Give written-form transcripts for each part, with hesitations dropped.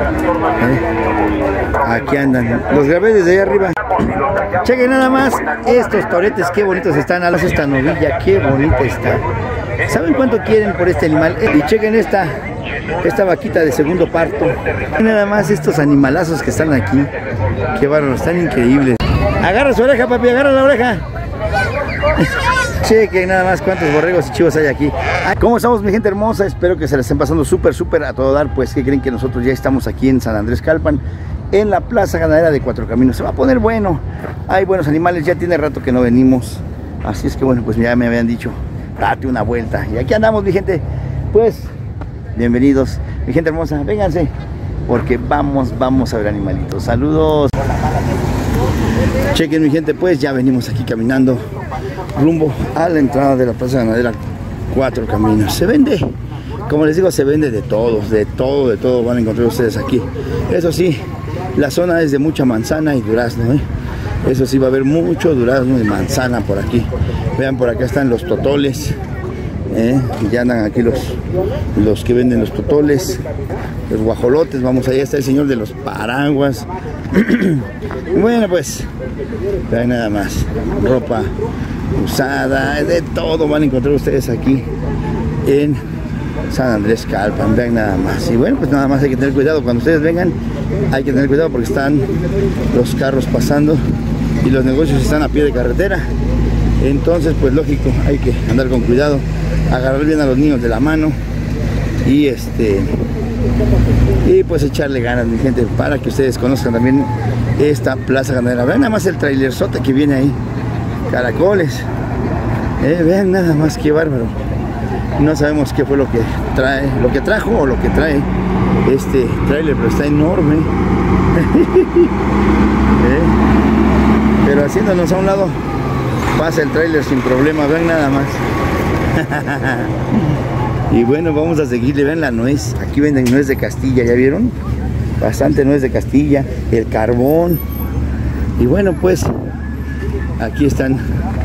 Aquí andan, los grabé desde ahí arriba. Chequen nada más estos toretes, qué bonitos están. A esta novilla, qué bonita está. ¿Saben cuánto quieren por este animal? Y chequen esta vaquita de segundo parto. Nada más estos animalazos que están aquí. Qué bárbaros, están increíbles. Agarra su oreja, papi, agarra la oreja. Chequen nada más cuántos borregos y chivos hay aquí. ¿Cómo estamos, mi gente hermosa? Espero que se la estén pasando súper a todo dar. Pues, ¿qué creen? Que nosotros ya estamos aquí en San Andrés Calpan, en la Plaza Ganadera de Cuatro Caminos. Se va a poner bueno. Hay buenos animales, ya tiene rato que no venimos. Así es que bueno, pues ya me habían dicho, date una vuelta. Y aquí andamos, mi gente. Pues, bienvenidos, mi gente hermosa. Vénganse, porque vamos a ver animalitos. Saludos. Chequen, mi gente, pues ya venimos aquí caminando rumbo a la entrada de la Plaza Ganadera Cuatro Caminos. Se vende, como les digo, se vende de todo van a encontrar ustedes aquí. Eso sí, la zona es de mucha manzana y durazno, Eso sí, va a haber mucho durazno y manzana por aquí. Vean, por acá están los totoles, ya andan aquí los que venden los totoles, los guajolotes. Vamos, allá está el señor de los paraguas. Bueno, pues, vean nada más, ropa usada, de todo van a encontrar ustedes aquí en San Andrés Calpan. Vean nada más. Y bueno, pues nada más hay que tener cuidado cuando ustedes vengan. Hay que tener cuidado porque están los carros pasando y los negocios están a pie de carretera. Entonces, pues lógico, hay que andar con cuidado, agarrar bien a los niños de la mano y pues echarle ganas, mi gente, para que ustedes conozcan también esta Plaza Ganadera. Vean nada más el trailerzote que viene ahí, caracoles, vean nada más qué bárbaro. No sabemos qué fue lo que trajo o lo que trae este trailer, pero está enorme. Pero haciéndonos a un lado pasa el trailer sin problema. Vean nada más. Y bueno, vamos a seguirle. Vean la nuez, aquí venden nuez de Castilla, ¿ya vieron? Bastante nuez de Castilla, el carbón. Y bueno, pues aquí están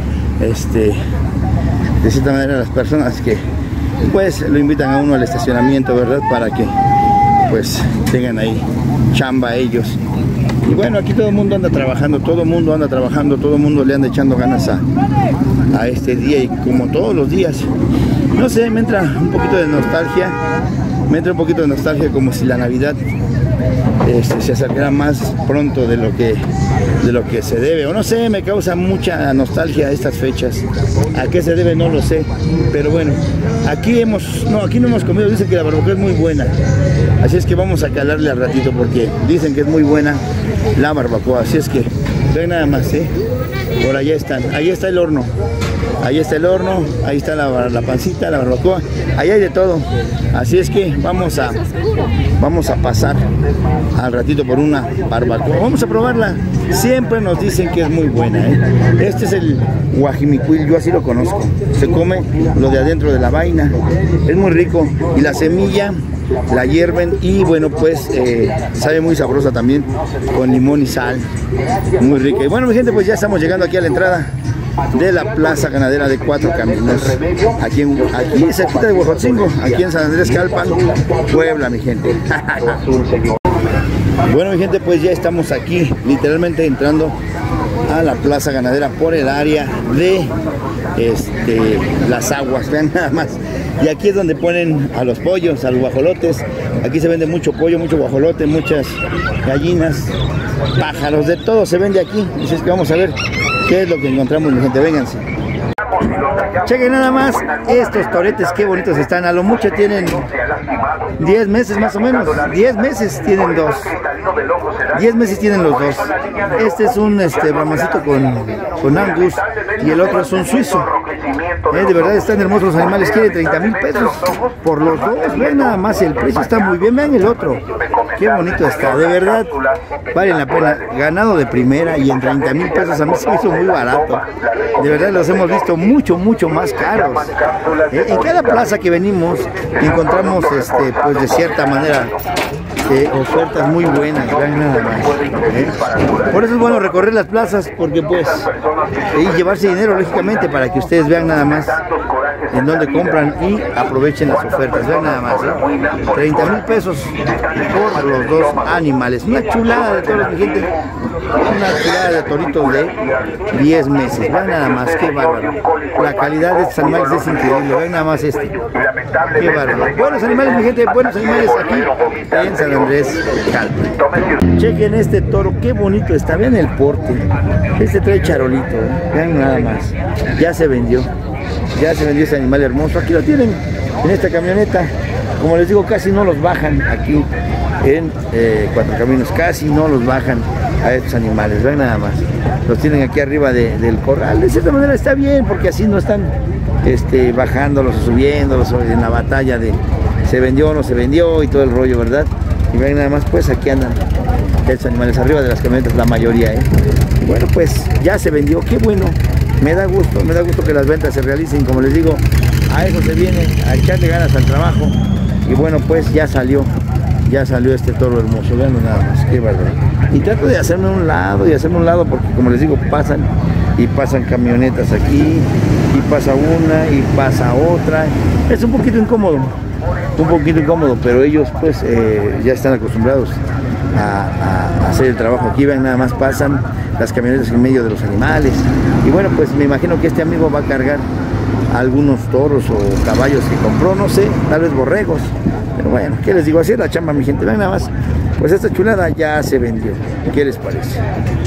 de cierta manera las personas que pues lo invitan a uno al estacionamiento, ¿verdad? Para que pues tengan ahí chamba ellos. Y bueno, aquí todo el mundo anda trabajando, todo el mundo le anda echando ganas a este día. Y como todos los días, no sé, me entra un poquito de nostalgia, como si la Navidad se acercara más pronto de lo que se debe, o no sé, me causa mucha nostalgia estas fechas. ¿A qué se debe? No lo sé, pero bueno, aquí no hemos comido. Dicen que la barbacoa es muy buena, así es que vamos a calarle al ratito porque dicen que es muy buena la barbacoa. Así es que ven nada más, por allá están, ahí está el horno, ahí está la pancita, la barbacoa, ahí hay de todo. Así es que vamos a pasar al ratito por una barbacoa, vamos a probarla. Siempre nos dicen que es muy buena, Este es el guajimicuil, yo así lo conozco. Se come lo de adentro de la vaina, es muy rico, y la semilla la hierven y bueno, pues sabe muy sabrosa también, con limón y sal, muy rica. Y bueno, mi gente, pues ya estamos llegando aquí a la entrada de la Plaza Ganadera de Cuatro Caminos, aquí cerquita de Huejotzingo, aquí en San Andrés Calpan, Puebla, mi gente. Bueno, mi gente, pues ya estamos aquí, literalmente entrando a la Plaza Ganadera por el área de las aguas. Vean nada más. Y aquí es donde ponen a los pollos, a los guajolotes. Aquí se vende mucho pollo, mucho guajolote, muchas gallinas, pájaros, de todo se vende aquí. Así es que vamos a ver qué es lo que encontramos, mi gente. Vénganse. Chequen nada más estos toretes, qué bonitos están. A lo mucho tienen 10 meses más o menos. 10 meses tienen dos. 10 meses tienen los dos. Este es un brahmancito con Angus y el otro es un suizo. De verdad están hermosos los animales. Quiere 30,000 pesos por los dos. Vean nada más, el precio está muy bien. Vean el otro, qué bonito está. De verdad valen la pena. Ganado de primera y en 30,000 pesos a mí se me hizo muy barato. De verdad los hemos visto mucho más caros. En cada plaza que venimos encontramos pues de cierta manera ofertas muy buenas, vean nada más. Por eso es bueno recorrer las plazas, porque pues y llevarse dinero lógicamente para que ustedes vean nada más en dónde compran y aprovechen las ofertas. Vean nada más, 30,000 pesos por los dos animales. Una chulada de toros, mi gente. Una chulada de toritos de 10 meses. Vean nada más, qué bárbaro. La calidad de estos animales es increíble. Vean nada más este. Qué bárbaro. Buenos animales, mi gente. Buenos animales aquí en San Andrés Calpan. Chequen este toro, qué bonito está. Vean el porte. Este trae charolito. Vean nada más. Ya se vendió. Ya se vendió ese animal hermoso. Aquí lo tienen en esta camioneta. Como les digo, casi no los bajan aquí en Cuatro Caminos. Casi no los bajan a estos animales. Vean nada más. Los tienen aquí arriba del corral. De cierta manera está bien, porque así no están bajándolos o subiéndolos en la batalla de se vendió o no se vendió y todo el rollo, ¿verdad? Y vean nada más, pues aquí andan estos animales arriba de las camionetas, la mayoría, Y bueno, pues ya se vendió. Qué bueno. Me da gusto que las ventas se realicen. Como les digo, a eso se viene, a echarle ganas al trabajo. Y bueno, pues ya salió este toro hermoso. Vean nada más, qué bárbaro. Y trato de hacerme un lado, porque como les digo, pasan camionetas aquí, y pasa una y pasa otra. Es un poquito incómodo, pero ellos pues ya están acostumbrados a hacer el trabajo aquí. Vean nada más, pasan las camionetas en medio de los animales. Y bueno, pues me imagino que este amigo va a cargar algunos toros o caballos que compró, no sé, tal vez borregos. Pero bueno, ¿qué les digo? Así es la chamba, mi gente. Vean nada más, pues esta chulada ya se vendió. ¿Qué les parece?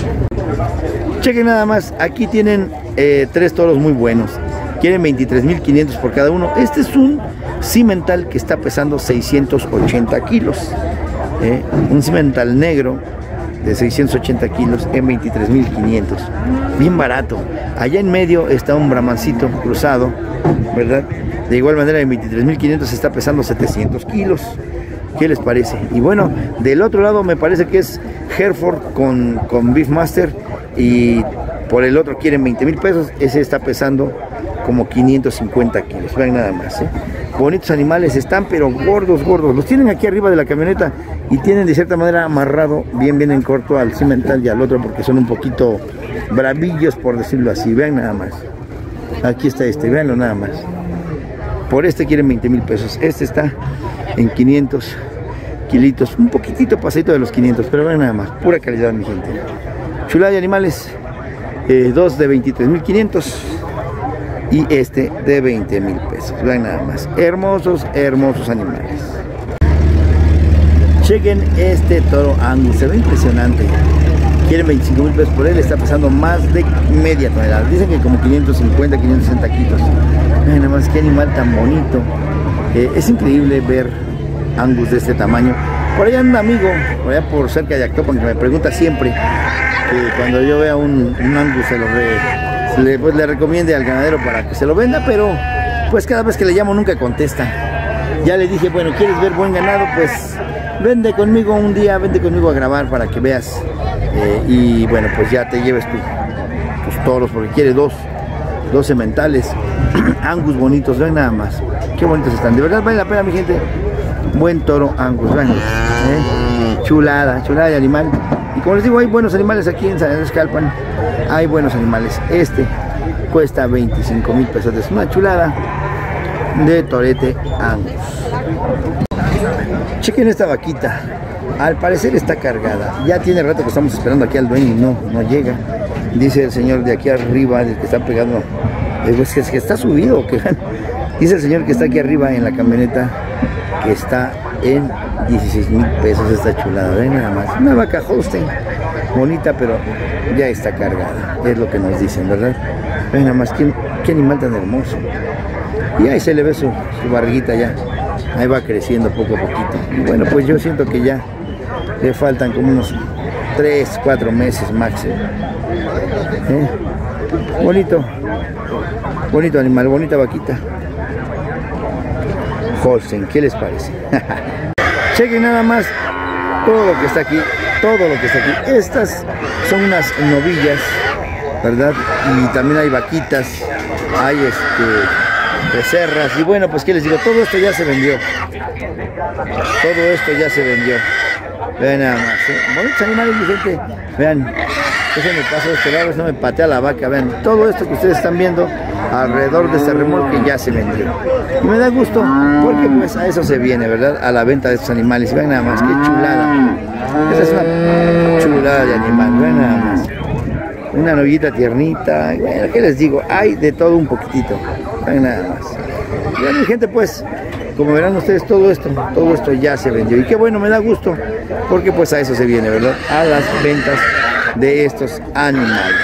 Chequen nada más, aquí tienen 3 toros muy buenos. Quieren 23,500 por cada uno. Este es un cimental que está pesando 680 kilos. Un cimental negro de 680 kilos en 23,500. Bien barato. Allá en medio está un brahmancito cruzado, ¿verdad? De igual manera en 23,500 está pesando 700 kilos. ¿Qué les parece? Y bueno, del otro lado me parece que es Hereford con Beefmaster, y por el otro quieren 20,000 pesos. Ese está pesando como 550 kilos. Vean nada más, Bonitos animales están, pero gordos. Los tienen aquí arriba de la camioneta y tienen de cierta manera amarrado bien en corto al cimental y al otro, porque son un poquito bravillos, por decirlo así. Vean nada más. Aquí está veanlo nada más. Por este quieren 20,000 pesos. Este está en 500 kilitos, un poquitito pasadito de los 500, pero vean nada más, pura calidad, mi gente. Chulada de animales, 2 de 23,500 y este de 20,000 pesos. Vean nada más, hermosos animales. Chequen este toro Angus, se ve impresionante. Quieren 25,000 pesos por él, está pesando más de media tonelada. Dicen que como 550, 560 kilos. Vean nada más, qué animal tan bonito. Es increíble ver Angus de este tamaño. Por allá un amigo, por allá por cerca de Actopan, que me pregunta siempre que cuando yo vea un Angus le recomiende al ganadero para que se lo venda, pero pues cada vez que le llamo nunca contesta. Ya le dije, bueno, ¿quieres ver buen ganado? Pues vende conmigo un día, vende conmigo a grabar para que veas, y bueno, pues ya te lleves tus toros, porque quiere dos sementales Angus bonitos. Vean nada más, qué bonitos están, de verdad vale la pena, mi gente. Buen toro Angus, vean, chulada de animal. Y como les digo, hay buenos animales aquí en San Andrés Calpan, hay buenos animales. Este cuesta 25,000 pesos, es una chulada de torete Angus. Chequen esta vaquita, al parecer está cargada. Ya tiene rato que estamos esperando aquí al dueño y no llega. Dice el señor de aquí arriba, el que está pegando, pues que está subido, dice el señor que está aquí arriba en la camioneta, que está en 16,000 pesos esta chulada. Ven nada más, una vaca Holstein, bonita, pero ya está cargada, es lo que nos dicen, ¿verdad? Ven nada más, qué animal tan hermoso. Y ahí se le ve su barriguita ya, ahí va creciendo poco a poquito. Y bueno, pues yo siento que ya le faltan como unos 3, 4 meses máximo. Bonito animal, bonita vaquita Holstein, ¿qué les parece? Chequen nada más todo lo que está aquí, Estas son unas novillas, ¿verdad? Y también hay vaquitas, hay becerras. Y bueno, pues qué les digo, todo esto ya se vendió. Todo esto ya se vendió. Vean nada más, ¿eh? Bonitos animales, mi gente. Vean, eso me pasó de este lado, no me patea la vaca. Vean, todo esto que ustedes están viendo alrededor de este remolque ya se vendió. Y me da gusto, porque pues a eso se viene, ¿verdad? A la venta de estos animales. Vean nada más, qué chulada. Esa es una chulada de animal, vean nada más. Una novillita tiernita. Bueno, ¿qué les digo? Hay de todo un poquitito. Vean nada más. Vean, mi gente, pues, como verán ustedes, todo esto ya se vendió. Y qué bueno, me da gusto, porque pues a eso se viene, ¿verdad? A las ventas de estos animales.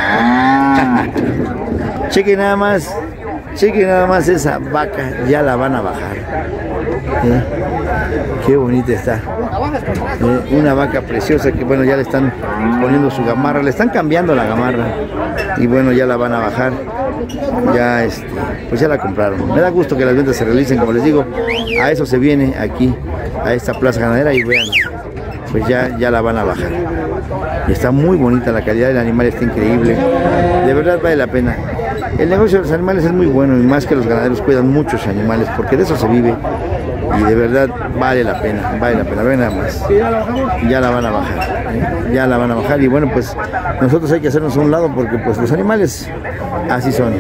Chequen nada más esa vaca, ya la van a bajar. Qué bonita está. Una vaca preciosa que bueno, ya le están poniendo su gamarra, le están cambiando la gamarra. Y bueno, ya la van a bajar. Ya pues ya la compraron. Me da gusto que las ventas se realicen, como les digo. A eso se viene aquí, a esta plaza ganadera, y vean, pues ya la van a bajar. Y está muy bonita, la calidad del animal está increíble. De verdad vale la pena. El negocio de los animales es muy bueno, y más que los ganaderos cuidan muchos animales, porque de eso se vive. Y de verdad vale la pena, ven nada más. Ya la van a bajar, ya la van a bajar. Y bueno, pues nosotros hay que hacernos a un lado, porque pues los animales así son,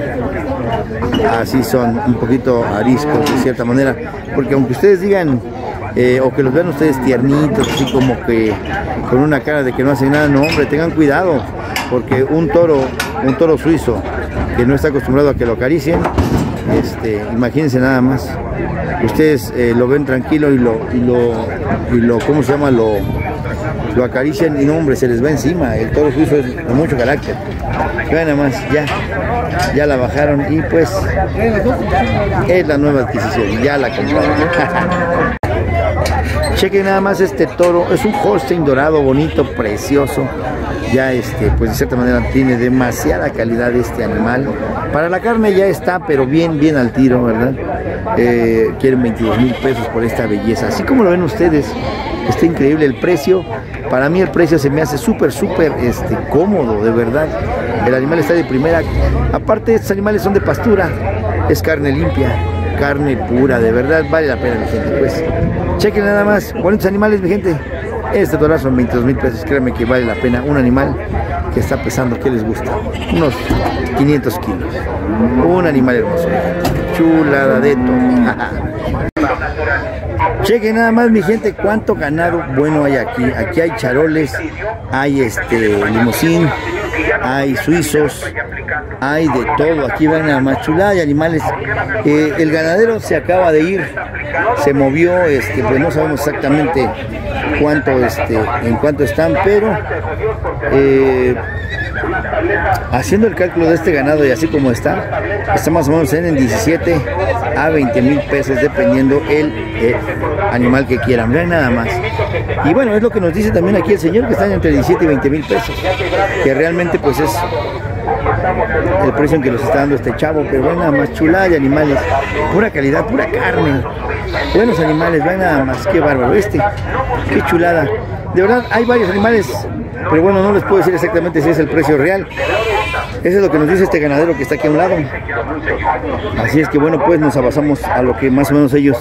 un poquito ariscos de cierta manera, porque aunque ustedes digan o que los vean ustedes tiernitos, así como que con una cara de que no hacen nada, no, hombre, tengan cuidado, porque un toro suizo que no está acostumbrado a que lo acaricien, imagínense nada más, ustedes lo ven tranquilo y lo ¿cómo se llama? Lo acarician y no, hombre, se les va encima. El toro suizo es de mucho carácter. Vean nada más, ya la bajaron, y pues es la nueva adquisición, ya la compraron. Chequen nada más este toro, es un Holstein dorado, bonito, precioso. Ya pues de cierta manera tiene demasiada calidad este animal. Para la carne ya está, pero bien al tiro, ¿verdad? Quieren 22,000 pesos por esta belleza. Así como lo ven ustedes, está increíble el precio. Para mí el precio se me hace súper cómodo, de verdad. El animal está de primera. Aparte, estos animales son de pastura, es carne limpia, carne pura, de verdad vale la pena, mi gente. Pues chequen nada más, bonitos animales, mi gente. Este torazo son 22,000 pesos, créanme que vale la pena. Un animal que está pesando, ¿qué les gusta? Unos 500 kilos. Un animal hermoso, chulada de todo. Chequen nada más, mi gente, cuánto ganado bueno hay aquí. Aquí hay charoles, hay limusín, hay suizos, hay de todo. Aquí van nada más, chulada de animales. El ganadero se acaba de ir, se movió, pues no sabemos exactamente cuánto, en cuánto están, pero haciendo el cálculo de este ganado y así como está más o menos en 17 a 20,000 pesos, dependiendo el animal que quieran. Vean nada más. Y bueno, es lo que nos dice también aquí el señor, que están entre 17 y 20,000 pesos, que realmente pues es el precio en que los está dando este chavo. Pero vean nada más, chulada de animales, pura calidad, pura carne, buenos animales. Vean nada más, qué bárbaro, qué chulada. De verdad hay varios animales, pero bueno, no les puedo decir exactamente si es el precio real. Eso es lo que nos dice este ganadero que está aquí a un lado. Así es que bueno, pues nos abasamos a lo que más o menos ellos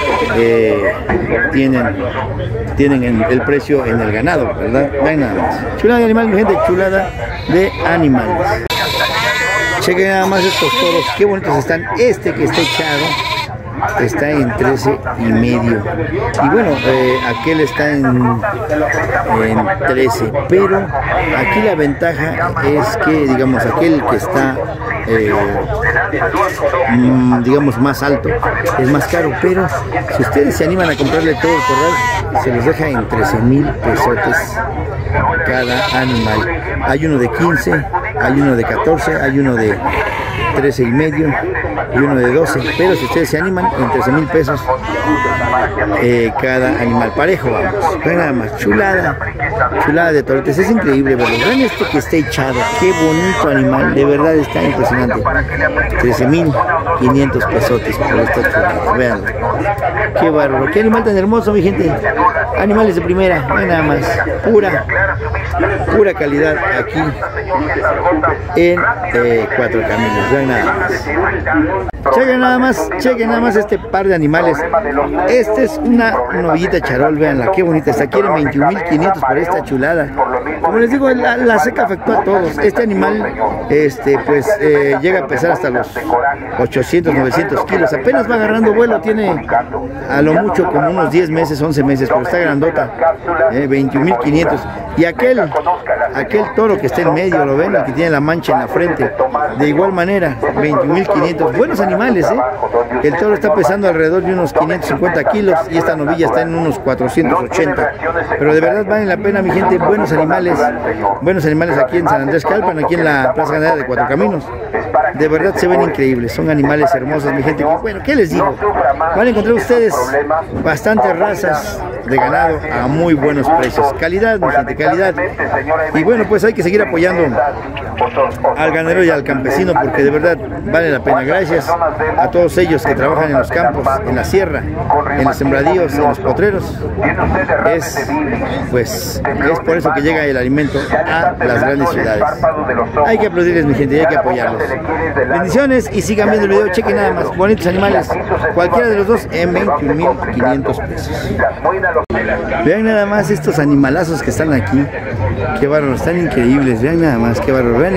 tienen el precio en el ganado, ¿verdad? Vean nada más. Chulada de animales, mi gente, chulada de animales. Chequen nada más estos toros, qué bonitos están. Este que está echado está en 13,5. Y bueno, aquel está en 13. Pero aquí la ventaja es que, digamos, aquel que está digamos más alto es más caro, pero si ustedes se animan a comprarle todo el corral, se los deja en 13,000 pesotes cada animal. Hay uno de 15, hay uno de 14, hay uno de 13,5 y uno de 12, pero si ustedes se animan, en 13,000 pesos cada animal, parejo, vamos. Vean nada más, chulada de toretes, es increíble verlo. Vean que está echado, qué bonito animal, de verdad está impresionante. 13,500 pesotes por esta chulada, veanlo, qué bárbaro, qué animal tan hermoso, mi gente. Animales de primera, vean nada más, pura calidad aquí en Cuatro Caminos. vean nada más. Chequen nada más este par de animales. Este es una novillita charol, veanla, qué bonita está. Quieren 21.500 por esta chulada. Como les digo, la seca afectó a todos. Este animal, llega a pesar hasta los 800, 900 kilos. Apenas va agarrando vuelo, tiene a lo mucho como unos 10 meses, 11 meses, pero está grandota. 21.500. Y aquel toro que está en medio, ¿lo ven? El que tiene la mancha en la frente. De igual manera, 21.500. Buenos animales, ¿eh? El toro está pesando alrededor de unos 550 kilos y esta novilla está en unos 480. Pero de verdad valen la pena, mi gente. Buenos animales aquí en San Andrés Calpan, aquí en la Plaza Ganadera de Cuatro Caminos. De verdad se ven increíbles, son animales hermosos, mi gente. Bueno, ¿qué les digo? Van a encontrar ustedes bastantes razas de ganado a muy buenos precios. Calidad, mi gente, calidad. Y bueno, pues hay que seguir apoyando al ganadero y al campesino porque de verdad vale la pena. Gracias a todos ellos que trabajan en los campos, en la sierra, en los sembradíos, en los potreros. Es por eso que llega el alimento a las grandes ciudades. Hay que aplaudirles, mi gente, y hay que apoyarlos. Bendiciones y sigan viendo el video. Chequen nada más, bonitos animales, cualquiera de los dos en 21.500 pesos. Vean nada más estos animalazos que están aquí. Qué bárbaro, están increíbles. Vean nada más, qué bárbaro. Vean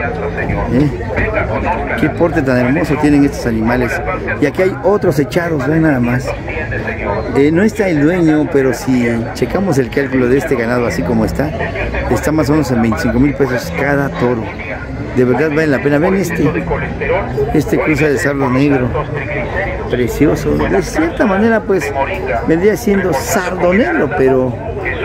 qué porte tan hermoso tienen estos animales. Y aquí hay otros echados, vean nada más. No está el dueño, pero si checamos el cálculo de este ganado así como está más o menos en 25.000 pesos cada toro. De verdad vale la pena. Ven este cruza de sardo negro, precioso. De cierta manera pues vendría siendo sardo negro, pero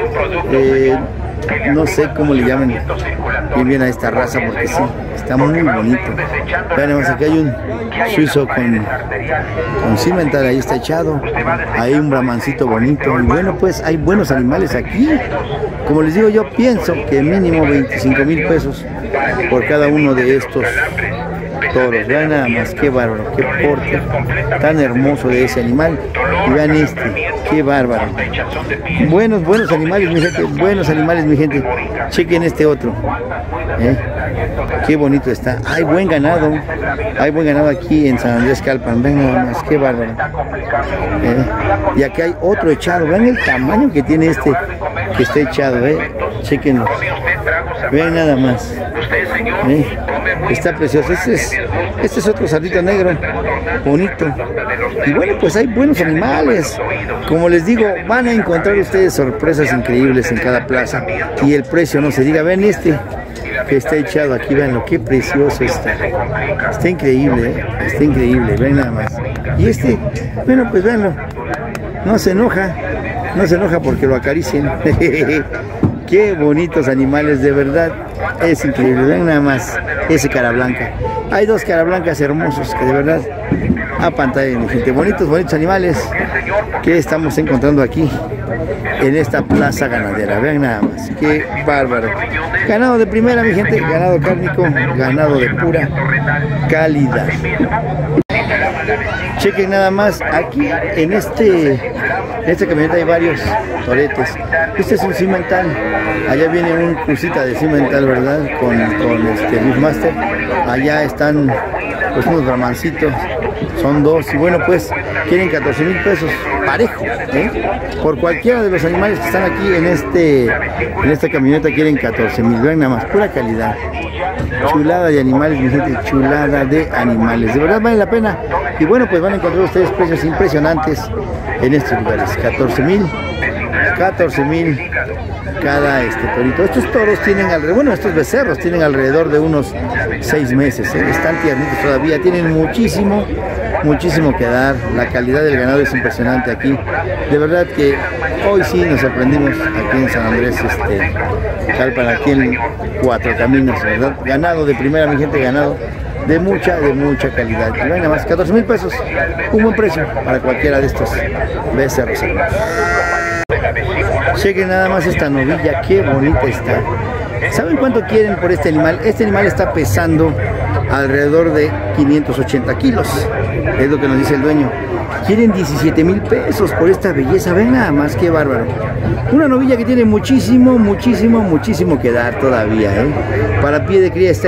no sé cómo le llaman bien a esta raza porque sí, está muy bonito. Vean, aquí hay un suizo con cimental, ahí está echado. Hay un brahmancito bonito. Y bueno, pues hay buenos animales aquí. Como les digo, yo pienso que mínimo 25.000 pesos por cada uno de estos toros. Vean nada más, qué bárbaro, qué porte tan hermoso de ese animal. Y vean qué bárbaro. Buenos animales, mi gente, buenos animales, mi gente. Chequen este otro. Qué bonito está. Hay buen ganado aquí en San Andrés Calpan. Vean nada más, qué bárbaro. Y aquí hay otro echado. Vean el tamaño que tiene este que está echado, chequenlo. Vean nada más. Está precioso. Este es otro sardito negro, bonito. Y bueno, pues hay buenos animales. Como les digo, van a encontrar ustedes sorpresas increíbles en cada plaza. Y el precio no se diga. Ven que está echado aquí, veanlo, qué precioso está. Está increíble, está increíble, ven nada más. Y bueno, pues veanlo. No se enoja porque lo acaricien. Qué bonitos animales, de verdad, es increíble. Ven nada más ese cara blanca. Hay dos cara blancas hermosos que de verdad apantallan, mi gente. Bonitos animales que estamos encontrando aquí en esta plaza ganadera. Vean nada más, qué bárbaro. Ganado de primera, mi gente, ganado cárnico, ganado de pura calidad. Chequen nada más, aquí en esta camioneta hay varios toretes. Este es un cimental, allá viene un crucita de cimental, ¿verdad? Con Bushmaster. Allá están pues unos brahmancitos, son dos. Y bueno, pues quieren 14.000 pesos parejo, por cualquiera de los animales que están aquí en esta camioneta. Quieren 14.000. Vean nada más, pura calidad. Chulada de animales, mi gente, chulada de animales. De verdad vale la pena. Y bueno, pues van a encontrar ustedes precios impresionantes en estos lugares. 14.000 cada torito. Estos toros tienen estos becerros tienen alrededor de unos 6 meses. Están tiernitos todavía, tienen muchísimo que dar. La calidad del ganado es impresionante aquí. De verdad que hoy sí nos sorprendimos aquí en San Andrés Calpan, aquí en Cuatro Caminos, ¿verdad? Ganado de primera, mi gente, ganado de mucha calidad. Y nada más, 14.000 pesos, un buen precio para cualquiera de estos becerros. Chequen nada más esta novilla, qué bonita está. ¿Saben cuánto quieren por este animal? Este animal está pesando alrededor de 580 kilos, es lo que nos dice el dueño. Quieren 17.000 pesos por esta belleza. Ven nada más, qué bárbaro. Una novilla que tiene muchísimo que dar todavía, Para pie de cría está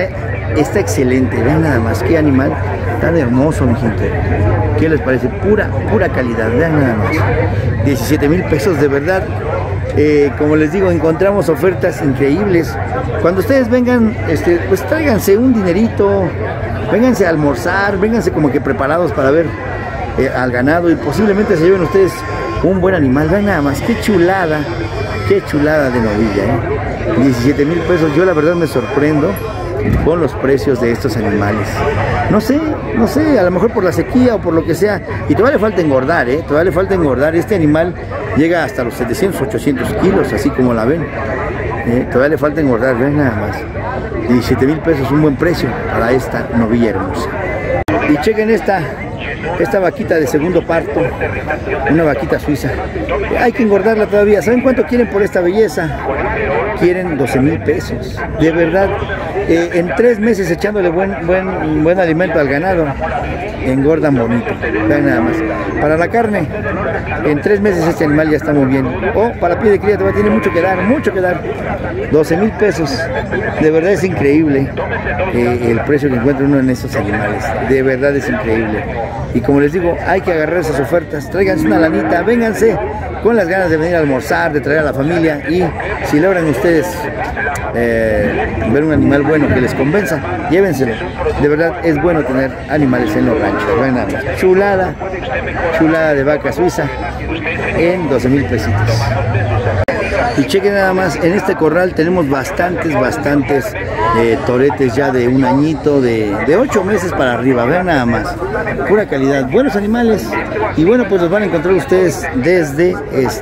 está excelente. Vean nada más, qué animal tan hermoso, mi gente. ¿Qué les parece? Pura calidad, vean nada más. 17,000 pesos, de verdad. Como les digo, encontramos ofertas increíbles. Cuando ustedes vengan, pues tráiganse un dinerito, vénganse a almorzar, vénganse como que preparados para ver al ganado y posiblemente se lleven ustedes un buen animal. Vean nada más, qué chulada de novilla, 17,000 pesos. Yo la verdad me sorprendo con los precios de estos animales. No sé, a lo mejor por la sequía o por lo que sea. Y todavía le falta engordar, todavía le falta engordar. Este animal llega hasta los 700, 800 kilos, así como la ven. Todavía le falta engordar, ven nada más. 17,000 pesos, un buen precio para esta novilla hermosa. Y chequen esta vaquita de segundo parto, una vaquita suiza. Hay que engordarla todavía. ¿Saben cuánto quieren por esta belleza? Quieren 12,000 pesos. De verdad, en 3 meses echándole buen alimento al ganado, engordan bonito. Vean nada más. Para la carne, en 3 meses este animal ya está muy bien. O para pie de cría todavía tiene mucho que dar. 12,000 pesos. De verdad es increíble el precio que encuentra uno en estos animales. De verdad es increíble. Y como les digo, hay que agarrar esas ofertas. Tráiganse una lanita, vénganse con las ganas de venir a almorzar, de traer a la familia. Y si logran ustedes ver un animal bueno que les convenza, llévenselo. De verdad es bueno tener animales en los ranchos. Vean nada más. Chulada de vaca suiza en 12,000 pesitos. Y chequen nada más, en este corral tenemos bastantes toretes ya de un añito, de 8 meses para arriba. Vean nada más, pura calidad, buenos animales. Y bueno, pues los van a encontrar ustedes desde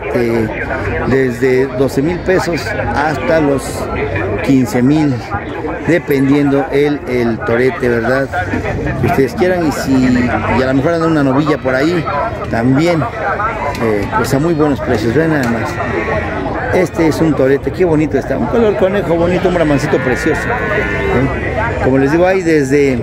12,000 pesos hasta los 15,000, dependiendo el torete, ¿verdad? Que ustedes quieran. Y a lo mejor andan una novilla por ahí también, pues a muy buenos precios. Vean nada más. Este es un torete, qué bonito está, un color conejo bonito, un bramancito precioso. Como les digo, hay desde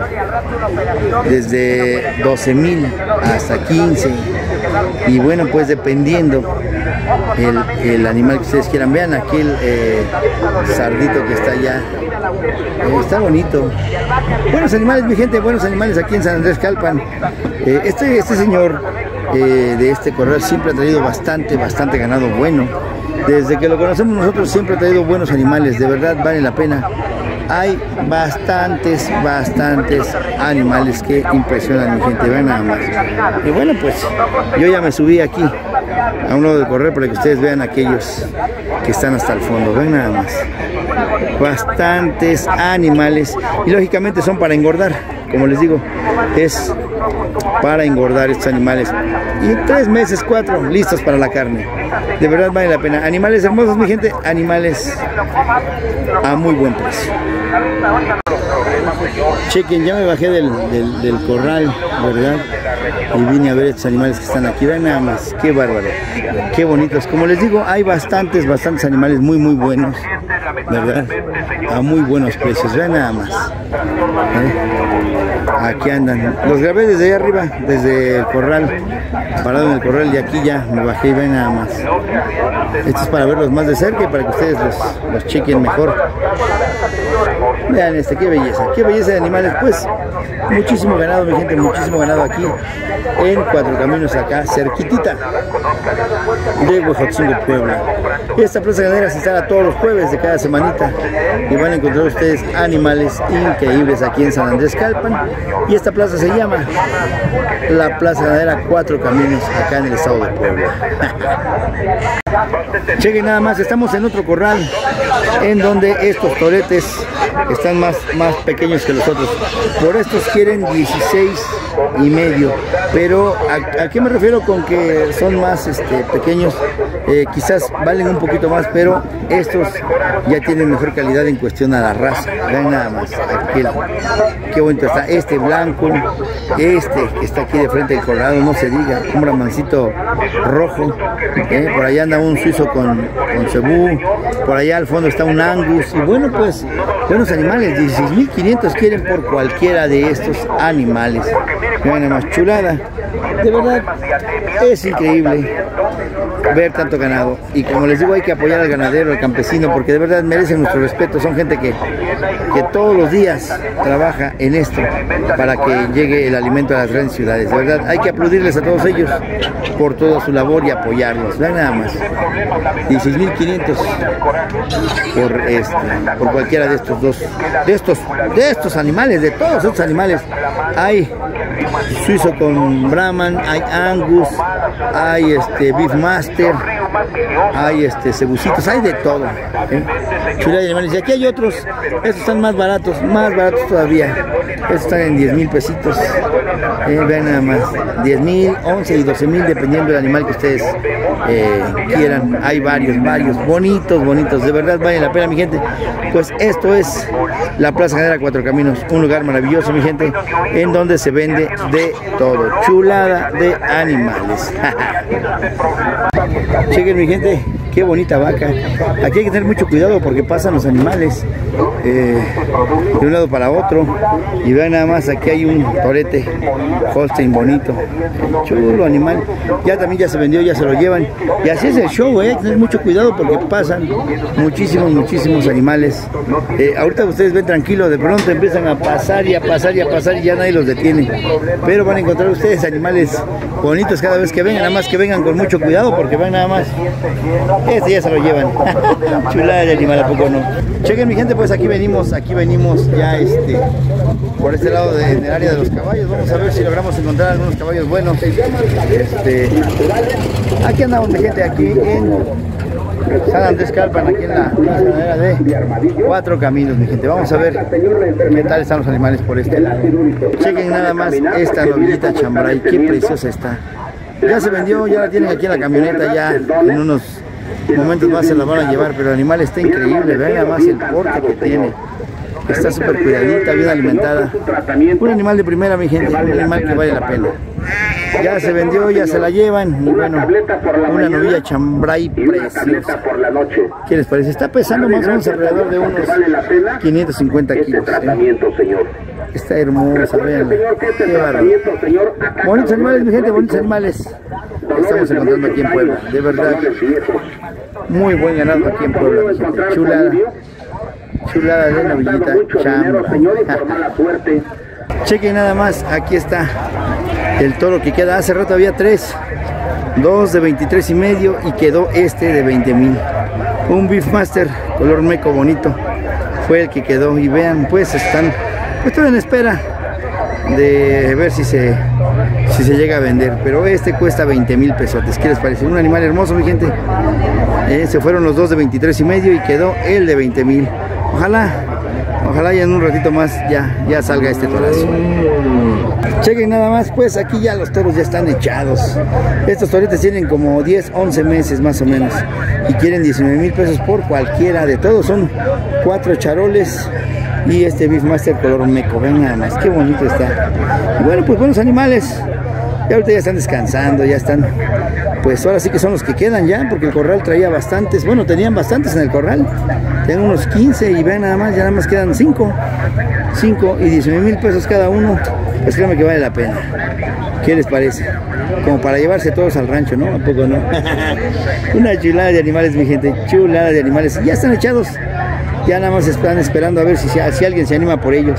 12,000 hasta 15. Y bueno, pues dependiendo el animal que ustedes quieran. Vean aquel sardito que está allá, está bonito. Buenos animales, mi gente, buenos animales aquí en San Andrés Calpan. Este señor de este corral siempre ha traído bastante ganado bueno. Desde que lo conocemos nosotros siempre ha traído buenos animales, de verdad vale la pena. Hay bastantes animales que impresionan, mi gente, vean nada más. Y bueno, pues yo ya me subí aquí a un lado del corral para que ustedes vean aquellos que están hasta el fondo. Ven nada más, bastantes animales y lógicamente son para engordar. Como les digo, es para engordar estos animales. Y en 3 meses, 4, listos para la carne. De verdad vale la pena. Animales hermosos, mi gente, animales a muy buen precio. Chequen, ya me bajé del corral, ¿verdad? Y vine a ver estos animales que están aquí. Vean nada más, qué bárbaro, qué bonitos. Como les digo, hay bastantes animales muy buenos, ¿verdad? A muy buenos precios. Vean nada más. Aquí andan. Los grabé desde allá arriba, desde el corral, parado en el corral, y aquí ya me bajé y ven nada más. Esto es para verlos más de cerca y para que ustedes los chequen mejor. Vean qué belleza de animales. Pues muchísimo ganado, mi gente, muchísimo ganado aquí en Cuatro Caminos, acá cerquitita de Huejotzingo, Puebla. Y esta plaza ganadera se instala todos los jueves de cada semanita y van a encontrar ustedes animales increíbles aquí en San Andrés Calpan. Y esta plaza se llama la Plaza Ganadera Cuatro Caminos, acá en el estado de Puebla. Chequen nada más, estamos en otro corral en donde estos toretes están más pequeños que los otros. Por estos quieren 16,5, pero ¿a qué me refiero con que son más pequeños? Quizás valen un poquito más, pero estos ya tienen mejor calidad en cuestión a la raza. Vean nada más, qué bonito está este blanco, que está aquí de frente del corral, no se diga, un bramancito rojo. Por allá anda un suizo con cebú, por allá al fondo está un angus. Y bueno, pues buenos animales, 16,500 quieren por cualquiera de estos animales. Vean nada más, chulada. De verdad, es increíble ver tanto ganado. Y como les digo, hay que apoyar al ganadero, al campesino, porque de verdad merecen nuestro respeto. Son gente que todos los días trabaja en esto para que llegue el alimento a las grandes ciudades. De verdad, hay que aplaudirles a todos ellos por toda su labor y apoyarlos. Vean nada más, 16.500 por cualquiera de estos dos, de estos animales, de todos estos animales. Hay suizo con Brahman, hay Angus, hay Beefmaster, hay cebucitos, hay de todo, chulada de animales. Y aquí hay otros, estos están más baratos todavía. Estos están en 10,000 pesitos. Vean nada más, 10,000, 11 y 12,000 dependiendo del animal que ustedes quieran. Hay varios, bonitos, de verdad vale la pena, mi gente. Pues esto es la Plaza Ganadera Cuatro Caminos, un lugar maravilloso, mi gente, en donde se vende de todo, chulada de animales. Chequen, mi gente, qué bonita vaca. Aquí hay que tener mucho cuidado porque pasan los animales de un lado para otro. Y vean nada más, aquí hay un torete Holstein bonito, chulo animal. Ya se vendió, ya se lo llevan. Y así es el show, hay que tener mucho cuidado porque pasan muchísimos animales. Ahorita ustedes ven tranquilo, de pronto empiezan a pasar y ya nadie los detiene. Pero van a encontrar ustedes animales bonitos cada vez que vengan, nada más que vengan con mucho cuidado porque van nada más. Ya se lo llevan. Chulada de animal, ¿a poco no? Chequen, mi gente, pues aquí venimos ya por este lado en el área de los caballos. Vamos a ver si logramos encontrar algunos caballos buenos. Aquí andamos, mi gente, aquí en San Andrés Calpan, aquí en la ganadera de Cuatro Caminos, mi gente. Vamos a ver qué tal están los animales por este lado. Chequen nada más esta novillita chambray, qué preciosa está. Ya se vendió, ya la tienen aquí en la camioneta, ya en unos momentos más se la van a llevar, pero el animal está increíble. Vean nada más el porte que tiene. Está súper cuidadita, bien alimentada. Un animal de primera, mi gente, un animal que vale la pena. Ya se vendió, ya se la llevan. Y bueno, una novilla chambray preciosa. ¿Qué les parece? Está pesando más o menos alrededor de unos 550 kilos. Está hermosa, vean. Qué bárbaro. Bonitos animales, mi gente, bonitos animales. Estamos encontrando aquí en Puebla. De verdad, muy buen ganado aquí en Puebla, mi gente. Chulada de novillita chambray. Chequen nada más, aquí está el toro que queda. Hace rato había dos de 23,5 y quedó de 20,000. Un Beefmaster color meco bonito fue el que quedó. Y vean, pues están en espera de ver si se llega a vender, pero cuesta 20,000 pesotes. ¿Qué les parece? Un animal hermoso, mi gente. Se fueron los dos de 23,5 y quedó el de 20,000. Ojalá ya en un ratito más ya salga este torazo. Chequen nada más, pues aquí ya los toros ya están echados. Estos toretes tienen como 10, 11 meses más o menos y quieren 19,000 pesos por cualquiera de todos. Son 4 charoles y Beefmaster color meco. Vean nada más, qué bonito está. Y bueno, pues buenos animales. Y ahorita ya están descansando, ya están, pues ahora sí que son los que quedan ya, porque el corral traía bastantes, bueno, tenían bastantes en el corral, tenían unos 15 y vean nada más, ya nada más quedan 5 y 19,000 pesos cada uno. Pues créanme que vale la pena. ¿Qué les parece? Como para llevarse todos al rancho, ¿no? ¿A poco no? Una chulada de animales, mi gente, chulada de animales. Ya están echados, ya nada más están esperando a ver si alguien se anima por ellos.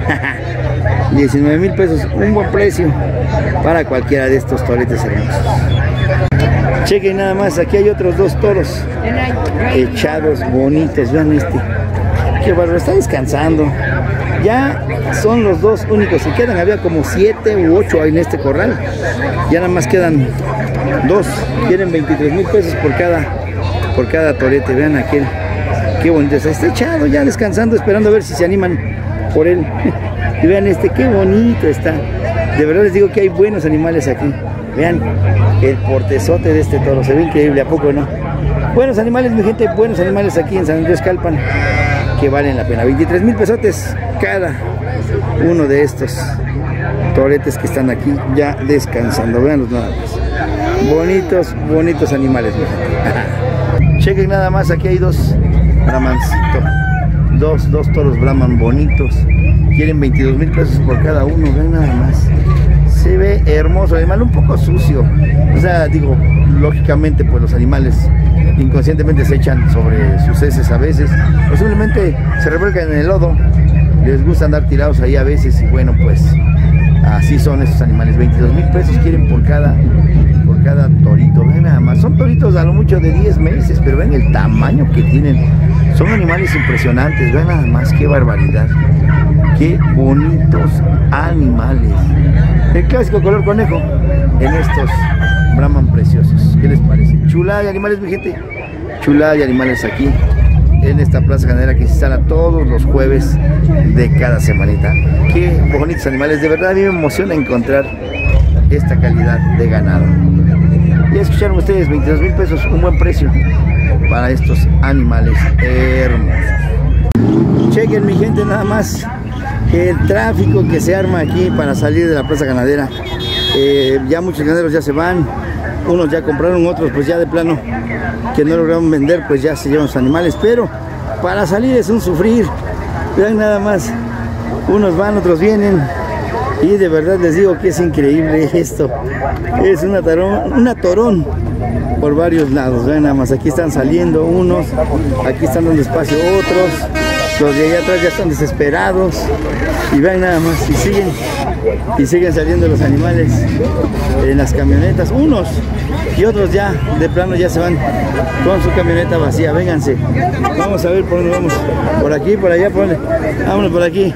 19,000 pesos, un buen precio para cualquiera de estos toretes hermosos. Chequen nada más, aquí hay otros 2 toros echados, bonitos. Vean qué bárbaro, está descansando. Ya son los 2 únicos que quedan. Había como 7 u 8 en este corral. Ya nada más quedan 2. Quieren 23,000 pesos por cada torete. Vean aquel, qué bonito está. Está echado ya descansando, esperando a ver si se animan por él. Y vean qué bonito está. De verdad les digo que hay buenos animales aquí. Vean el portezote de este toro, se ve increíble, ¿a poco no? Buenos animales, mi gente, buenos animales aquí en San Andrés Calpan, que valen la pena. 23,000 pesotes cada uno de estos toretes que están aquí ya descansando. Veanlos nada más. Bonitos animales, mi gente. Chequen nada más, aquí hay 2 brahmancitos. Dos toros brahman bonitos. Quieren 22,000 pesos por cada uno. Vean nada más. Se ve hermoso el animal, un poco sucio. O sea, digo, lógicamente pues los animales inconscientemente se echan sobre sus heces a veces, o simplemente se revuelcan en el lodo. Les gusta andar tirados ahí a veces y bueno, pues así son estos animales. 22,000 pesos quieren por cada torito. Ven nada más, son toritos a lo mucho de 10 meses, pero ven el tamaño que tienen. Son animales impresionantes, ven nada más, qué barbaridad. Qué bonitos animales. El clásico color conejo en estos Brahman preciosos. ¿Qué les parece? Chulada de animales, mi gente. Chulada de animales aquí en esta plaza ganadera que se instala todos los jueves de cada semanita. Qué bonitos animales. De verdad a mí me emociona encontrar esta calidad de ganado. Ya escucharon ustedes, 22,000 pesos, un buen precio para estos animales hermosos. Chequen, mi gente, nada más el tráfico que se arma aquí para salir de la plaza ganadera. Ya muchos ganaderos ya se van, unos ya compraron, otros pues ya de plano que no lograron vender, pues ya se llevan sus animales, pero para salir es un sufrir. Vean nada más, unos van, otros vienen, y de verdad les digo que es increíble esto. Es una torón por varios lados. Vean nada más, aquí están saliendo unos, aquí están dando espacio otros, los de allá atrás ya están desesperados, y vean nada más, y siguen saliendo los animales en las camionetas, unos y otros ya de plano ya se van con su camioneta vacía. Vénganse, vamos a ver por dónde vamos, por aquí, por allá, por dónde. Vámonos por aquí,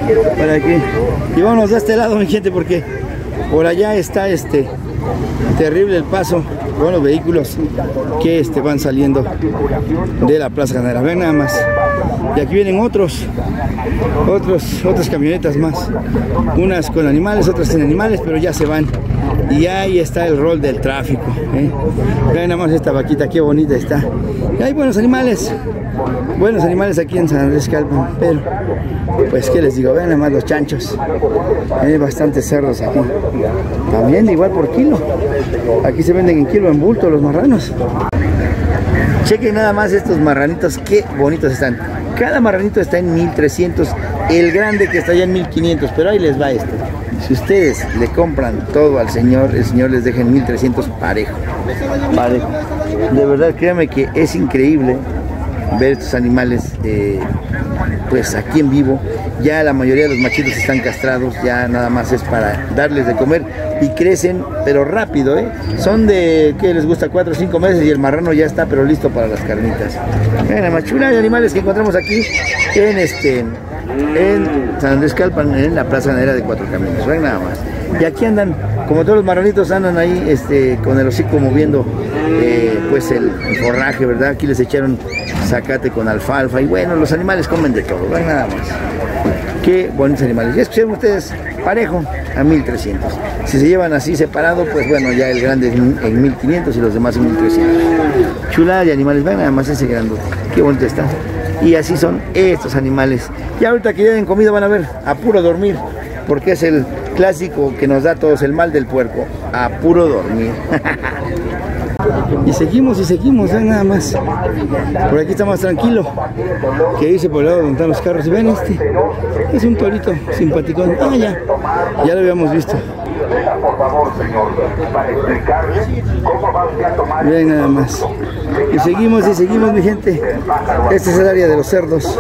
y vámonos de este lado, mi gente, porque por allá está terrible el paso con los vehículos que van saliendo de la plaza ganadera. Ven nada más, y aquí vienen otras camionetas más, unas con animales, otras sin animales, pero ya se van, y ahí está el rol del tráfico, Vean nada más esta vaquita, qué bonita está. Y hay buenos animales aquí en San Andrés Calpan, pero pues qué les digo, vean nada más los chanchos, hay bastantes cerdos aquí, también igual por kilo, aquí se venden en kilo, en bulto los marranos. Chequen nada más estos marranitos, qué bonitos están. Cada marranito está en 1,300, el grande que está allá en 1,500, pero ahí les va esto. Si ustedes le compran todo al señor, el señor les deja en 1,300 parejo. De verdad, créanme que es increíble ver estos animales pues aquí en vivo. Ya la mayoría de los machitos están castrados, ya nada más es para darles de comer y crecen, pero rápido, son de, ¿qué les gusta? 4 o 5 meses y el marrano ya está, pero listo para las carnitas. Vean la más chula de animales que encontramos aquí en San Andrés Calpan, en la plaza ganadera de Cuatro Caminos. Vean nada más. Y aquí andan, como todos los marranitos, andan ahí con el hocico moviendo pues el forraje, ¿verdad? Aquí les echaron zacate con alfalfa y bueno, los animales comen de todo. Vean nada más. Qué bonitos animales. Ya escucharon ustedes, parejo a 1,300. Si se llevan así separado, pues bueno, ya el grande en 1,500 y los demás en 1,300. Chulada de animales, vean nada más ese grandote. Qué bonito está. Y así son estos animales. Y ahorita que ya den comida van a ver, a puro dormir, porque es el clásico que nos da a todos, el mal del puerco, a puro dormir. Y seguimos, vean nada más. Por aquí está más tranquilo que irse por el lado donde están los carros. Y ven es un torito simpaticón. Ah, ya lo habíamos visto. Vean nada más. Y seguimos, mi gente. Este es el área de los cerdos.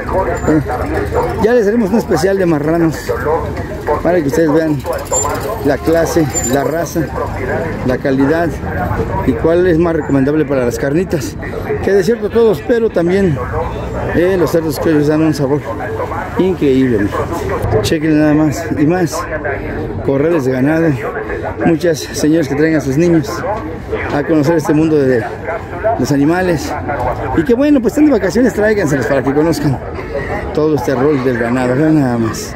Ya les haremos un especial de marranos para que ustedes vean la clase, la raza, la calidad y cuál es más recomendable para las carnitas. Que de cierto todos, pero también los cerdos que ellos dan un sabor increíble. Chequen nada más y más. Corrales de ganado, muchas señoras que traen a sus niños a conocer este mundo de los animales, y que bueno, pues están de vacaciones, tráiganselos para que conozcan todo este rol del ganado. Vean nada más,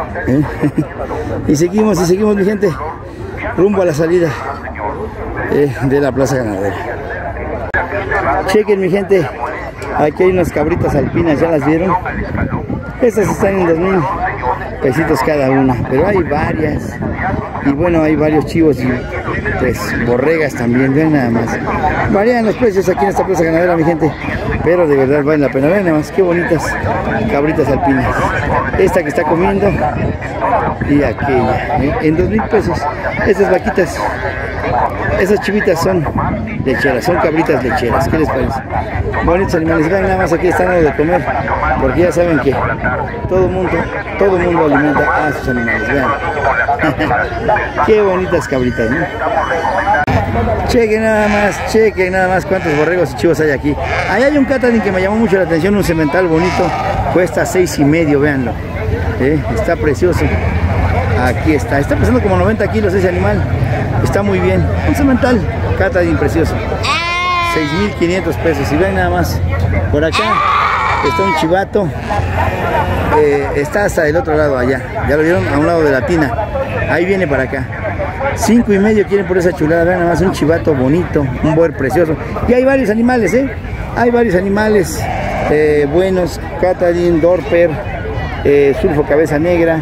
y seguimos mi gente, rumbo a la salida de la plaza ganadera. Chequen, mi gente, aquí hay unas cabritas alpinas, ¿ya las vieron? Estas están en 2,000 pesitos cada una, pero hay varias Y bueno, hay varios chivos y pues borregas también, vean nada más. Varían los precios aquí en esta plaza ganadera, mi gente, pero de verdad vale la pena. Vean nada más, qué bonitas cabritas alpinas. Esta que está comiendo y aquella, en 2,000 pesos. Estas vaquitas, esas chivitas son lecheras, son cabritas lecheras. ¿Qué les parece? Bonitos animales. Vean nada más, aquí están dando de comer, porque ya saben que todo el mundo alimenta a sus animales. Vean. Qué bonitas cabritas, ¿no? Chequen nada más cuántos borregos y chivos hay aquí. Ahí hay un catadín que me llamó mucho la atención, un semental bonito, cuesta 6,5, véanlo. Está precioso. Aquí está pesando como 90 kilos ese animal. Está muy bien, un semental, catadín precioso. 6,500 pesos. Y vean nada más, por acá está un chivato. Está hasta el otro lado allá, ya lo vieron, a un lado de la tina. Ahí viene para acá. 5,5 quieren por esa chulada. Vean nada más, un chivato bonito, un boer precioso. Y hay varios animales, hay varios animales buenos. Catadín, dorper, sulfo cabeza negra,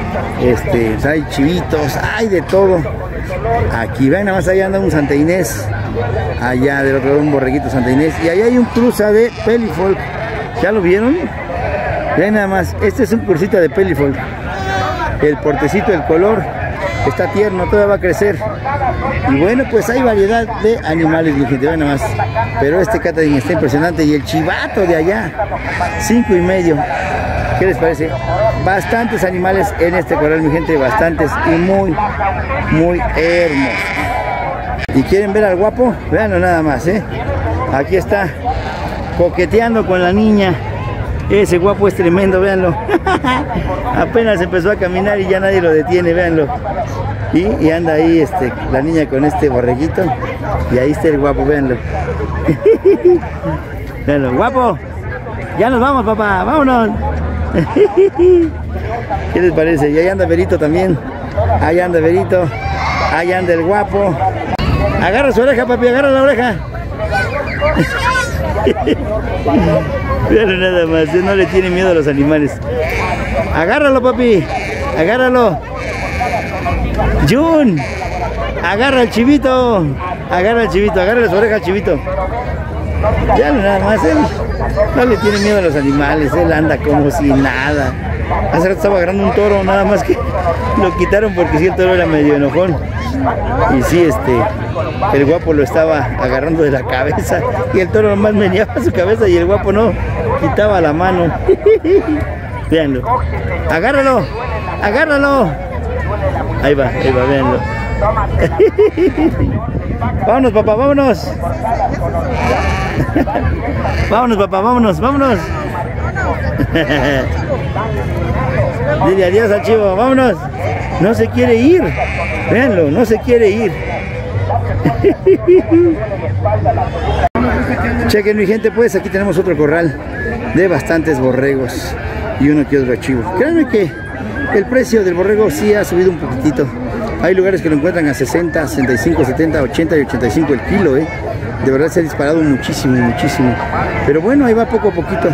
hay chivitos, hay de todo. Aquí vean nada más, allá anda un Santa Inés, allá del otro lado un borreguito Santa Inés, y allá hay un cruza de Pelifolk. ¿Ya lo vieron? Vean nada más, este es un cursita de Pelifolk. El portecito, el color está tierno, todavía va a crecer. Y bueno, pues hay variedad de animales, mi gente, vean nada más. Pero este catadín está impresionante. Y el chivato de allá, 5,5. ¿Qué les parece? Bastantes animales en este corral, mi gente, bastantes y muy hermosos. ¿Y quieren ver al guapo? Véanlo nada más, Aquí está coqueteando con la niña. Ese guapo es tremendo, véanlo. Apenas empezó a caminar y ya nadie lo detiene, véanlo. Y anda ahí la niña con este borreguito. Y ahí está el guapo, véanlo. Véanlo, guapo. Ya nos vamos, papá, vámonos. ¿Qué les parece? Y ahí anda Verito también. Ahí anda Verito. Ahí anda el guapo. Agarra su oreja, papi, agarra la oreja. Pero nada más, no le tiene miedo a los animales. Agárralo, papi, agárralo. Jun, agarra al chivito. Agarra al chivito, agarra su oreja al chivito. Ya nada más, él no le tiene miedo a los animales, él anda como si nada. Hace rato estaba agarrando un toro, nada más que lo quitaron porque sí, el toro era medio enojón. Y sí, el guapo lo estaba agarrando de la cabeza y el toro nomás meneaba su cabeza y el guapo no quitaba la mano. Véanlo. Agárralo, agárralo. Ahí va, véanlo. Vámonos, papá, vámonos. Vámonos, papá, vámonos. Dile adiós al chivo, vámonos. No se quiere ir. Véanlo, no se quiere ir. Chequen, mi gente, pues aquí tenemos otro corral de bastantes borregos y uno que otro chivo. Créanme que el precio del borrego sí ha subido un poquitito. Hay lugares que lo encuentran a 60, 65, 70, 80 y 85 el kilo, De verdad se ha disparado muchísimo. Pero bueno, ahí va poco a poquito.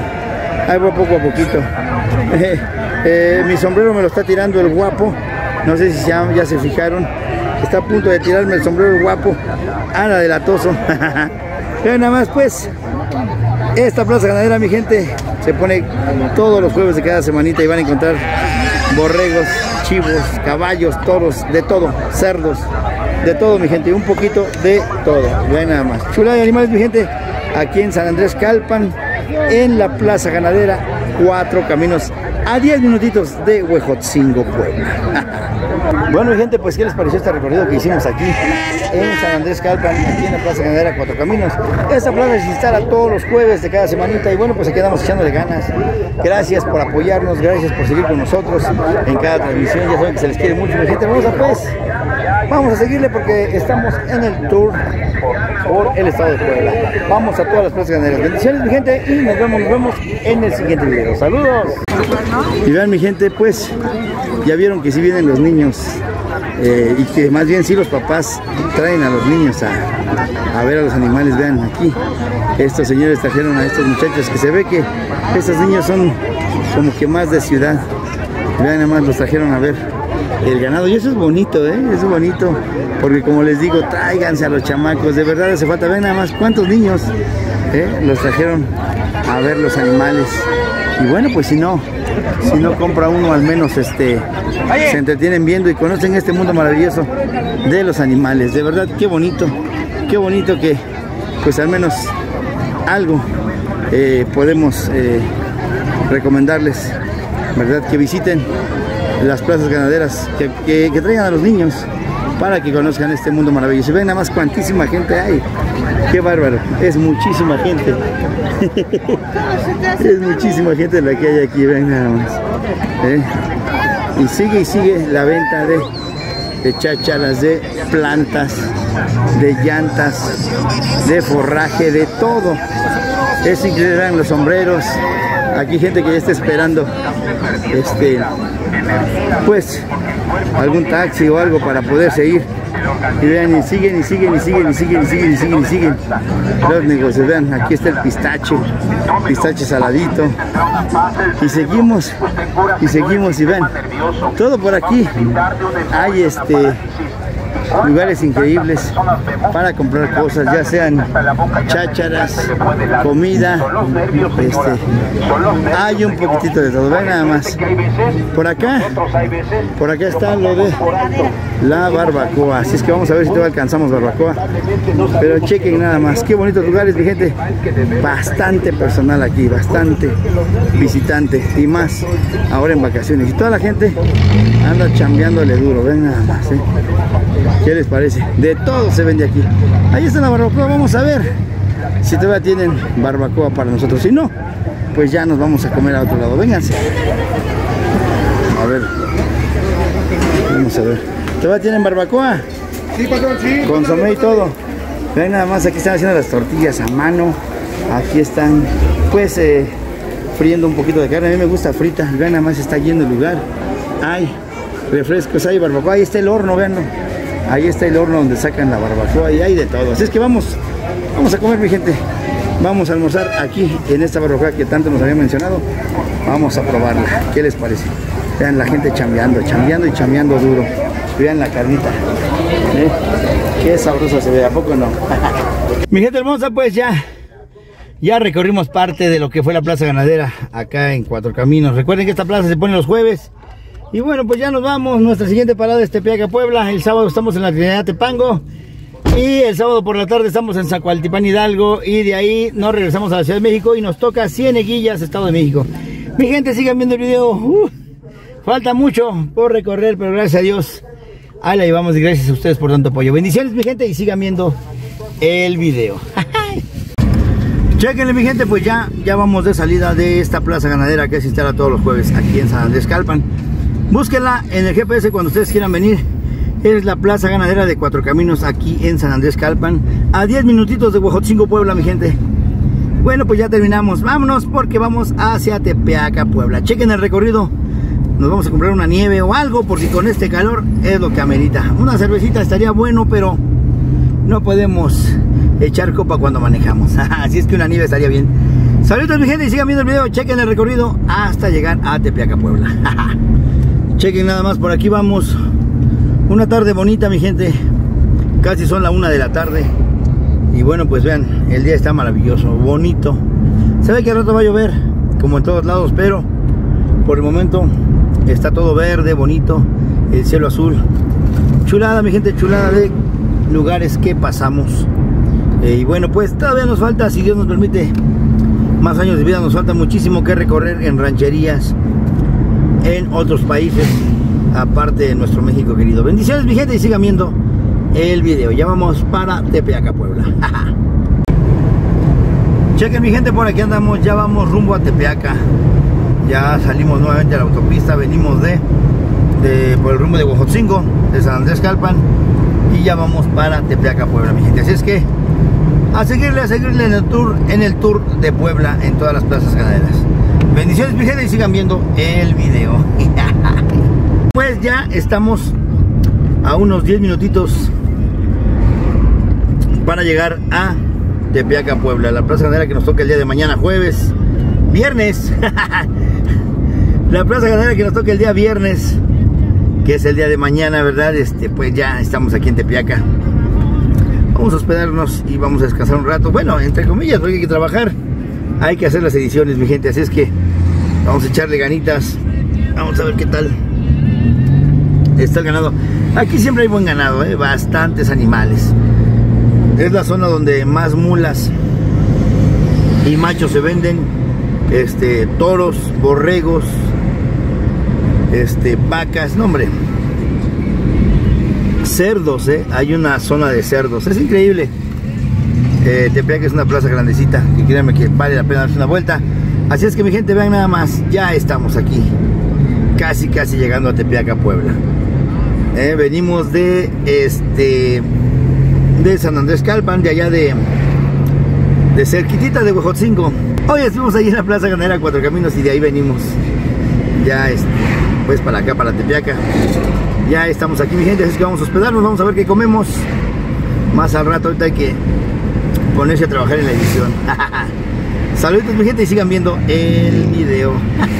Mi sombrero me lo está tirando el guapo. No sé si ya se fijaron. Está a punto de tirarme el sombrero el guapo. Anda de latoso. Pero nada más, pues, esta plaza ganadera, mi gente, se pone todos los jueves de cada semanita y van a encontrar borregos, chivos, caballos, toros, de todo, cerdos, de todo, mi gente, un poquito de todo. Vean nada más. Chulada de animales, mi gente, aquí en San Andrés Calpan, en la plaza ganadera, 4 caminos a 10 minutitos de Huejotzingo, Puebla. Bueno, mi gente, pues ¿qué les pareció este recorrido que hicimos aquí en San Andrés Calpan, aquí en la plaza ganadera 4 caminos? Esta plaza se instala todos los jueves de cada semanita y bueno, pues aquí quedamos echándole ganas. Gracias por apoyarnos, gracias por seguir con nosotros en cada transmisión. Ya saben que se les quiere mucho, mi gente. Vamos a seguirle porque estamos en el tour por el estado de Puebla. Vamos a todas las plazas ganaderas. Bendiciones, mi gente, y nos vemos en el siguiente video. ¡Saludos! Y vean, mi gente, pues ya vieron que sí vienen los niños y que más bien sí los papás traen a los niños a ver a los animales. Vean aquí, estos señores trajeron a estos muchachos que se ve que estos niños son como que más de ciudad. Vean, nada más los trajeron a ver el ganado. Y eso es bonito, eso es bonito, porque como les digo, tráiganse a los chamacos, de verdad hace falta. Ven nada más cuántos niños los trajeron a ver los animales. Y bueno, pues si no compra uno, al menos se entretienen viendo y conocen este mundo maravilloso de los animales. De verdad, qué bonito que pues al menos algo podemos recomendarles, ¿verdad? Que visiten las plazas ganaderas, que traigan a los niños para que conozcan este mundo maravilloso. Ven nada más cuantísima gente hay. Qué bárbaro, es muchísima gente. Es muchísima gente la que hay aquí, ven nada más. Y sigue la venta de chácharas, de plantas, de llantas, de forraje, de todo. Es increíble, los sombreros. Aquí gente que ya está esperando pues algún taxi o algo para poderse ir. Y vean, y siguen los negocios. Vean, aquí está el pistache saladito, y seguimos y vean, todo por aquí hay lugares increíbles para comprar cosas, ya sean chácharas, comida, hay un poquitito de todo. Vean nada más, por acá está lo de la barbacoa, así es que vamos a ver si todavía alcanzamos barbacoa, pero chequen nada más, qué bonitos lugares, mi gente. Bastante personal aquí, bastante visitante, y más ahora en vacaciones, y toda la gente anda chambeándole duro. Ven nada más, ¿qué les parece? De todo se vende aquí. Ahí está la barbacoa, vamos a ver si todavía tienen barbacoa para nosotros. Si no, pues ya nos vamos a comer a otro lado. Vénganse. A ver. Vamos a ver. ¿Todavía tienen barbacoa? Sí, patrón, sí. Consomé y todo. Ven nada más, aquí están haciendo las tortillas a mano. Aquí están, pues, friendo un poquito de carne. A mí me gusta frita. Ven nada más, está lleno el lugar. Hay refrescos, hay barbacoa. Ahí está el horno, veanlo. Ahí está el horno donde sacan la barbacoa y hay de todo. Así es que vamos a comer, mi gente. Vamos a almorzar aquí en esta barbacoa que tanto nos había mencionado. Vamos a probarla. ¿Qué les parece? Vean la gente chambeando duro. Vean la carnita. Qué sabrosa se ve, ¿a poco no? Mi gente hermosa, pues ya recorrimos parte de lo que fue la plaza ganadera acá en Cuatro Caminos. Recuerden que esta plaza se pone los jueves. Y bueno, pues ya nos vamos. Nuestra siguiente parada es Tepeaca, Puebla. El sábado estamos en la Trinidad Tepango. Y el sábado por la tarde estamos en Zacualtipán, Hidalgo. Y de ahí nos regresamos a la Ciudad de México y nos toca Cieneguillas, Estado de México. Mi gente, sigan viendo el video. Falta mucho por recorrer, pero gracias a Dios ahí la llevamos, y gracias a ustedes por tanto apoyo. Bendiciones, mi gente, y sigan viendo el video. Chequenle, mi gente, pues ya vamos de salida de esta plaza ganadera que se instala todos los jueves aquí en San Andrés Calpan. Búsquenla en el GPS cuando ustedes quieran venir. Es la plaza ganadera de Cuatro Caminos aquí en San Andrés Calpan, a 10 minutitos de Huejotzingo, Puebla, mi gente. Bueno, pues ya terminamos. Vámonos porque vamos hacia Tepeaca, Puebla. Chequen el recorrido. Nos vamos a comprar una nieve o algo, porque con este calor es lo que amerita. Una cervecita estaría bueno, pero no podemos echar copa cuando manejamos. Así es que una nieve estaría bien. Saludos, mi gente, y sigan viendo el video. Chequen el recorrido hasta llegar a Tepeaca, Puebla. Chequen nada más, por aquí vamos. Una tarde bonita, mi gente. Casi son la 1 de la tarde. Y bueno, pues vean, el día está maravilloso, bonito. Se ve que al rato va a llover, como en todos lados, pero por el momento está todo verde, bonito. El cielo azul. Chulada, mi gente, chulada de lugares que pasamos. Y bueno, pues todavía nos falta, si Dios nos permite, más años de vida. Nos falta muchísimo que recorrer en rancherías, en otros países, aparte de nuestro México querido. Bendiciones, mi gente, y sigan viendo el video. Ya vamos para Tepeaca, Puebla. Chequen, mi gente, por aquí andamos. Ya vamos rumbo a Tepeaca. Ya salimos nuevamente a la autopista. Venimos por el rumbo de Huejotzingo, de San Andrés Calpan, y ya vamos para Tepeaca, Puebla, mi gente. Así es que a seguirle en el tour de Puebla, en todas las plazas ganaderas. Bendiciones, mi gente, y sigan viendo el video. Pues ya estamos a unos 10 minutitos para llegar a Tepeaca, Puebla, la plaza ganadera que nos toca el día de mañana, viernes. La plaza ganadera que nos toca el día viernes. que es el día de mañana, ¿verdad? Pues ya estamos aquí en Tepeaca. Vamos a hospedarnos y vamos a descansar un rato. Bueno, entre comillas, porque hay que trabajar. Hay que hacer las ediciones, mi gente. Así es que vamos a echarle ganitas. Vamos a ver qué tal está el ganado. Aquí siempre hay buen ganado, bastantes animales. Es la zona donde más mulas y machos se venden. Toros, borregos, vacas, no hombre, cerdos, hay una zona de cerdos, es increíble. Tepeaca es una plaza grandecita, y créanme que vale la pena darse una vuelta. Así es que mi gente, vean nada más, ya estamos aquí, casi llegando a Tepeaca, Puebla. Venimos de San Andrés Calpan, de allá de cerquitita de Huejotzingo. Hoy estuvimos ahí en la Plaza Ganadera Cuatro Caminos y de ahí venimos ya pues para acá, para Tepeaca. Ya estamos aquí, mi gente, así que vamos a hospedarnos, vamos a ver qué comemos más al rato. Ahorita hay que ponerse a trabajar en la edición. Saludos, mi gente, y sigan viendo el video.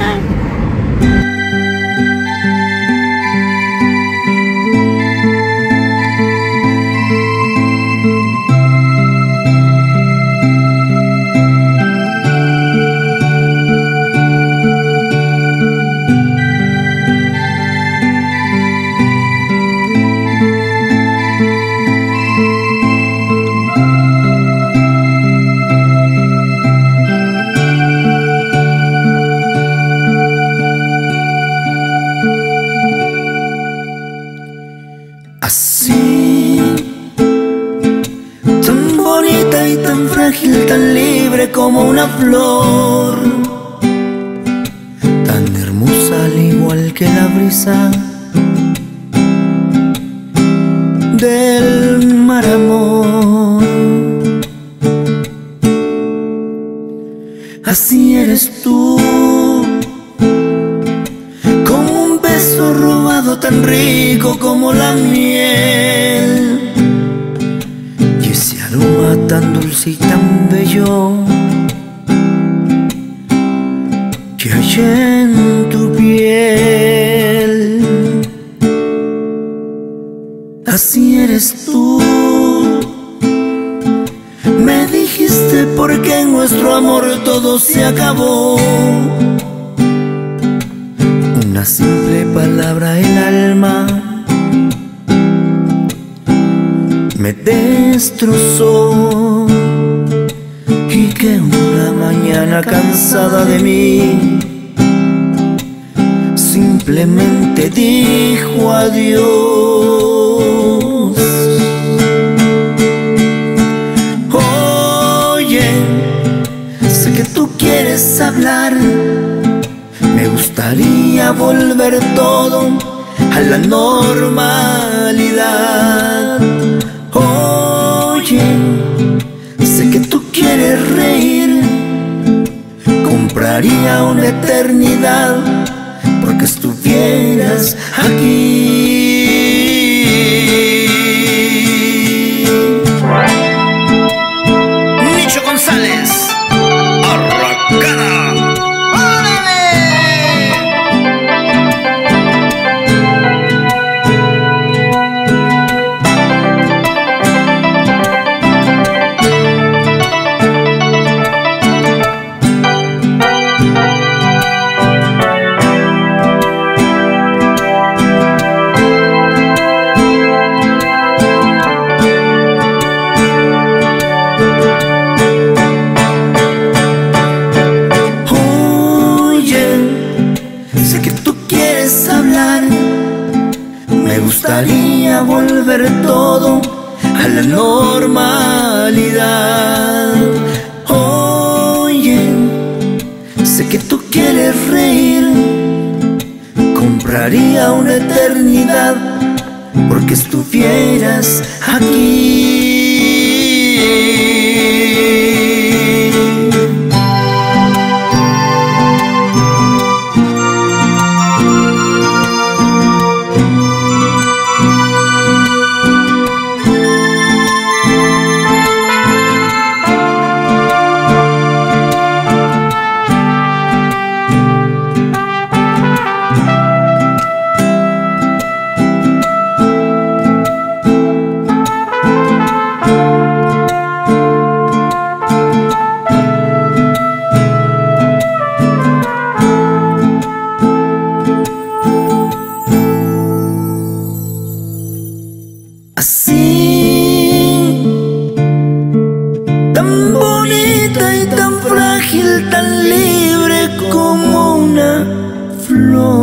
Tan libre como una flor, tan hermosa al igual que la brisa del mar, amor. Así eres tú, como un beso robado tan rico como la miel, y ese aroma tan dulce y tan bello que hay en tu piel. Así eres tú, me dijiste porque en nuestro amor todo se acabó. Una simple palabra, el alma me destrozó, y que una mañana cansada de mí simplemente dijo adiós. Oye, sé que tú quieres hablar, me gustaría volver todo a la normalidad. Oye, sé que tú quieres reír, compraría una eternidad porque estuvieras aquí. Nicho González, Arracada. Me gustaría volver todo a la normalidad. Oye, sé que tú quieres reír, compraría una eternidad porque estuvieras aquí. flor.